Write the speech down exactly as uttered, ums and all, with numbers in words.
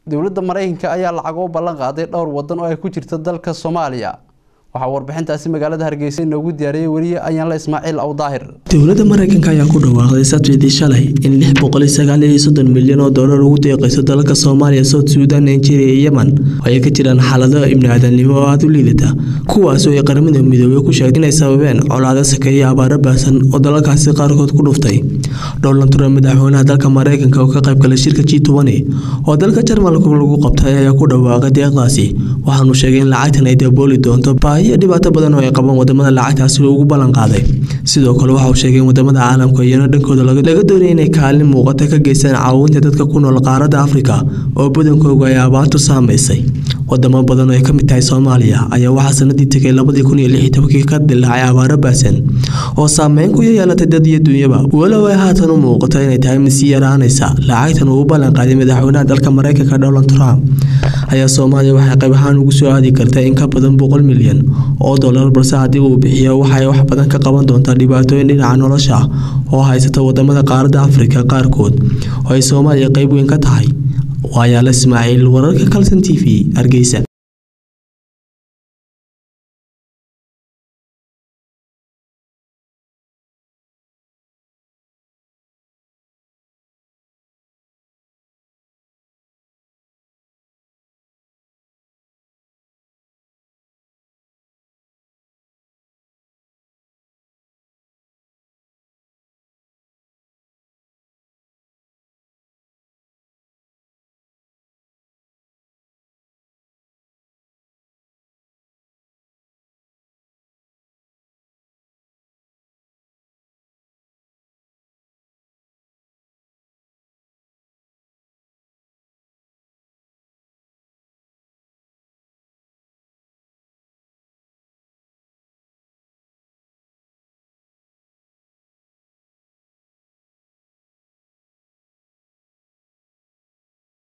dowladda Mareykanka ayaa lacag oo ballan qaaday dhowr wadan oo ay ku jirto dalka Soomaaliya waxa warbixintaasi magaalada Hargeysa inoogu diyaariyay wariye ayaan la Ismaaciil Aw Daahir dowladda Mareykanka ayaa ku dhawaaqday Sabtidii shalay in lix boqol iyo sagaal iyo soddon milyan oo dollar ugu deeqayso dalka Soomaaliya South Sudan Nigeria iyo Yemen ay ka jiraan xaalado ibnaadannimo oo aad u liidata kuwaas oo ay qaramada midoobay ku sheegeen inay sababeen colaado sakeeyo abaaro baasan oo dalkaasi qaarkood ku dhuftay Donald Trump madaxweynaha dalka Mareykanka oo ka qayb galay shirka G twenty oo dalka Jarmalka lagu qabtay ayaa ku dhawaaqay deeqdaasi waxaanu sheegay in lacagtan ay dabooli doonto iyo dhibaato badan oo ay qabaan wadamada lacagtaasi ugu ballan qaaday sidoo kale waxa uu sheegay in wadamada caalamka iyo dhankooda laga doonayay inay kaalin muuqata ka geystaan caawinta dadka ku nool qaaradda Afrika oo badankooda ay abaartu saameysay wadamo badan oo ay ka mid tahay Soomaaliya ayaa waxa sanadii tagay laba kun iyo lix iyo toban ka dilaacay abaaro baasan oo saameyn ku yeelatay dad iyo dunyaba walow ay haatan u muuqato inay tahay mid si yaraanaysa lacagtan uu ballan qaaday madaxweynaha dalka Mareykanka Donald Trump ayaa Soomaaliya waxay qayb ahaan ugu soo aadi kartaa in ka badan boqol milyan oo dollar balse haddii uu bixiyo waxay wax badan ka qaban doontaa dhibaatooyin dhinaca nolosha oo haysata wadamada qaaradda Afrika qaarkood oo ay Soomaaliya qayb weyn ka tahay waayaa la Ismaaciil wararka Kalsan T V Hargeysa.